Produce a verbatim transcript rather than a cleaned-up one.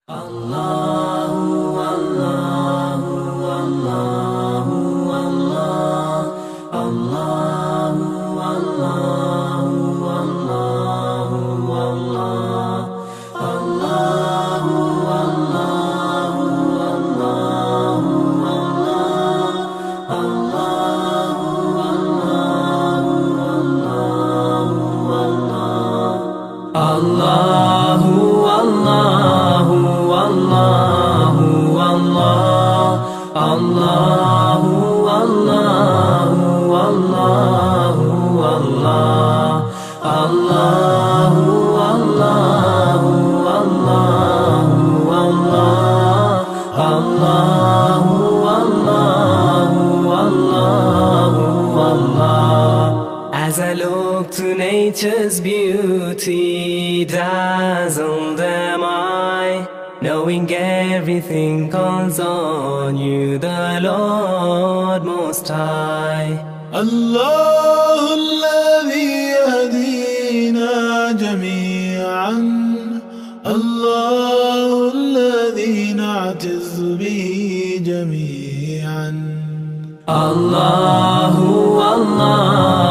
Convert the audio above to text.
الله والله والله والله الله والله والله والله الله والله والله والله الله والله والله والله الله والله والله والله الله والله والله والله الله والله والله والله الله والله والله والله. As I look to nature's beauty, dazzled am I, knowing everything calls on you, the Lord Most High. الله الذي يهدينا جميعا، الله الذي نعتز به جميعا. الله والله